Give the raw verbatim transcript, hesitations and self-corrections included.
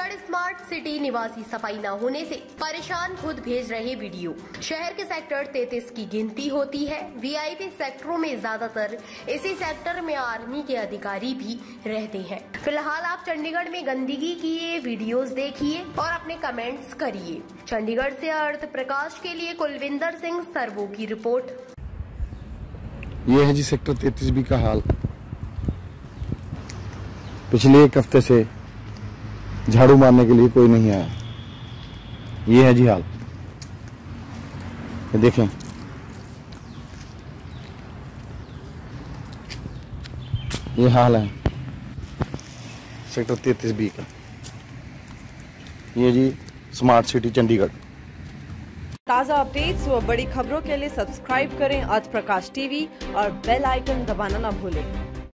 Chandigarh smart city निवासी सफाई न होने से परेशान खुद भेज रहे वीडियो। शहर के सेक्टर तैंतीस की गिनती होती है। वीआईपी सेक्टरों में ज्यादातर इसी सेक्टर में आर्मी के अधिकारी भी रहते हैं। फिलहाल आप चंडीगढ़ में गंदगी की ये वीडियोस देखिए और अपने कमेंट्स करिए। चंडीगढ़ से अर्थ प्रकाश के लिए कुलविंदर सिंह सर्वो की रिपोर्ट। ये है जी सेक्टर तैंतीस बी का हाल। पिछले एक हफ्ते से झाड़ू मारने के लिए कोई नहीं आया। ये है जी हाल, ये देखें। ये हाल है सेक्टर तैंतीस बी का। ये जी स्मार्ट सिटी चंडीगढ़। ताज़ा अपडेट्स व बड़ी खबरों के लिए सब्सक्राइब करें अर्थ प्रकाश टीवी और बेल आइकन दबाना न भूलें।